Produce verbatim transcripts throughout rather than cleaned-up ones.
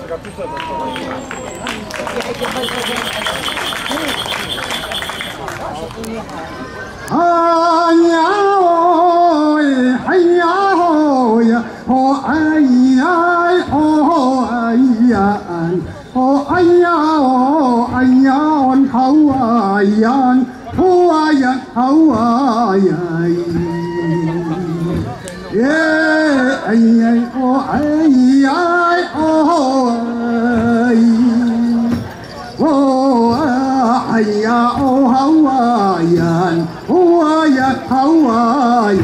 呀ơi hay ya ơi ô ai ya ô ai ya ô ai ya ô ai ya on khâu ai ya ô ai ya khâu ai yeah ai ai ô ai ai ô ai ô ai ya ô khâu ai ya ô ya khâu ai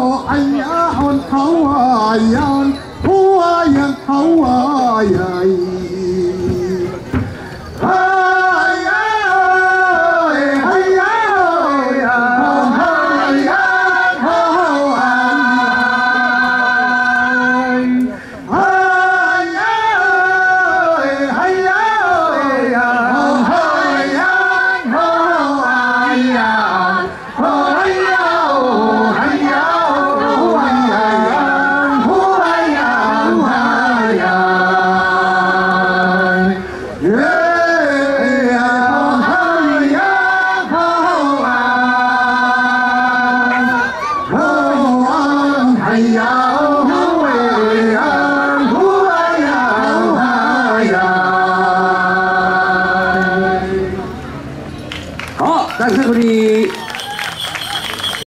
Hawaii, Hawaii, Hawaii.